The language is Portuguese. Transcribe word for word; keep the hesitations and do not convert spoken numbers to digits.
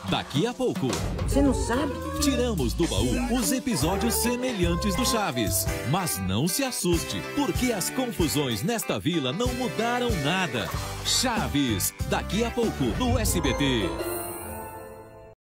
daqui a pouco. Você não sabe? Tiramos do baú os episódios semelhantes do Chaves. Mas não se assuste, porque as confusões nesta vila não mudaram nada. Chaves, daqui a pouco no S B T.